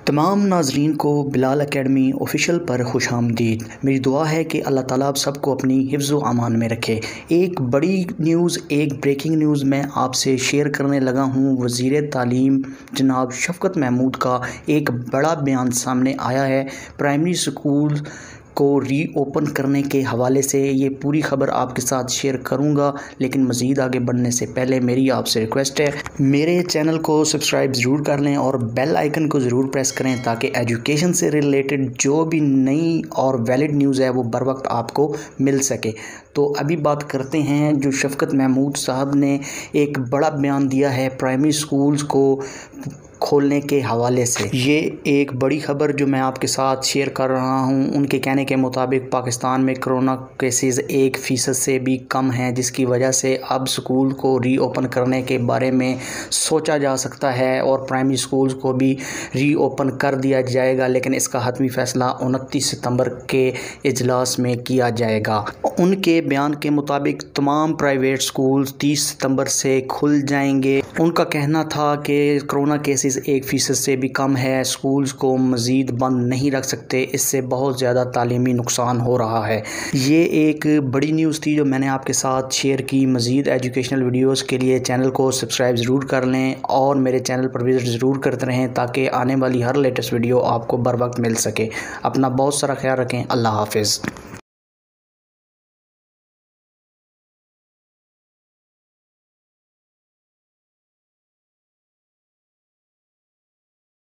तमाम नाजरीन को बिलाल एकेडमी ऑफिशियल पर खुश आमदीद। मेरी दुआ है कि अल्लाह ताला आप सबको अपनी हिफ्ज़ व अमान में रखे। एक बड़ी न्यूज़, एक ब्रेकिंग न्यूज़ मैं आपसे शेयर करने लगा हूँ। वज़ीर तालीम जनाब शफ़कत महमूद का एक बड़ा बयान सामने आया है। प्राइमरी स्कूल को रीओपन करने के हवाले से ये पूरी ख़बर आपके साथ शेयर करूंगा, लेकिन मज़ीद आगे बढ़ने से पहले मेरी आपसे रिक्वेस्ट है, मेरे चैनल को सब्सक्राइब ज़रूर कर लें और बेल आइकन को ज़रूर प्रेस करें ताकि एजुकेशन से रिलेटेड जो भी नई और वैलिड न्यूज़ है वो बर वक्त आपको मिल सके। तो अभी बात करते हैं, जो शफ़कत महमूद साहब ने एक बड़ा बयान दिया है प्राइमरी स्कूल्स को खोलने के हवाले से। ये एक बड़ी ख़बर जो मैं आपके साथ शेयर कर रहा हूँ। उनके कहने के मुताबिक पाकिस्तान में कोरोना केसेस 1% से भी कम हैं, जिसकी वजह से अब स्कूल को रीओपन करने के बारे में सोचा जा सकता है और प्राइमरी स्कूल्स को भी रीओपन कर दिया जाएगा, लेकिन इसका हतमी फ़ैसला 29 सितंबर के इजलास में किया जाएगा। उनके बयान के मुताबिक तमाम प्राइवेट स्कूल 30 सितंबर से खुल जाएंगे। उनका कहना था कि कोरोना केसेस 1% से भी कम है, स्कूल्स को मज़ीद बंद नहीं रख सकते, इससे बहुत ज़्यादा तालीमी नुकसान हो रहा है। ये एक बड़ी न्यूज़ थी जो मैंने आपके साथ शेयर की। मज़ीद एजुकेशनल वीडियोस के लिए चैनल को सब्सक्राइब ज़रूर कर लें और मेरे चैनल पर विज़िट ज़रूर करते रहें ताकि आने वाली हर लेटेस्ट वीडियो आपको बर वक्त मिल सके। अपना बहुत सारा ख्याल रखें। अल्लाह हाफ़िज़।